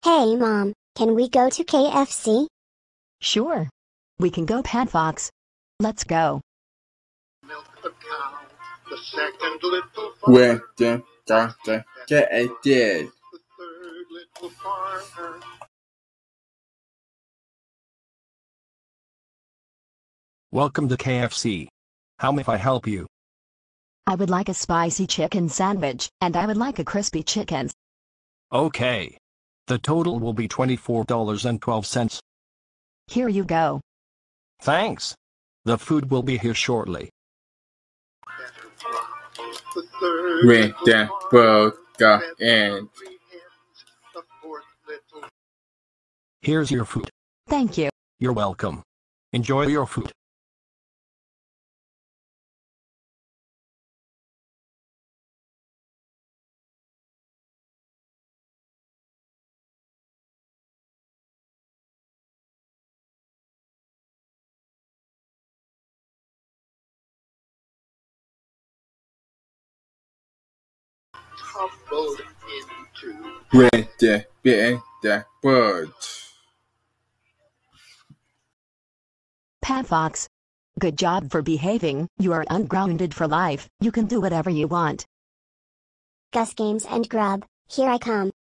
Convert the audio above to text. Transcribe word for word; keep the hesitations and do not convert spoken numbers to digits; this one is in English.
Hey Mom, can we go to K F C? Sure. We can go, Pat Fox. Let's go. Milk the cow, the second little Where farmer, the doctor get a dead? the third little farmer. Welcome to K F C. How may I help you? I would like a spicy chicken sandwich, and I would like a crispy chicken. Okay. The total will be twenty-four dollars and twelve cents. Here you go. Thanks. The food will be here shortly. The third Where little the farmer, burger fed and hungry hens. The fourth little Here's your food. Thank you. You're welcome. Enjoy your food. tumbled into. where the bit the bird. Pat Fox. Good job for behaving. You are ungrounded for life. You can do whatever you want. Gus Games and Grub, here I come.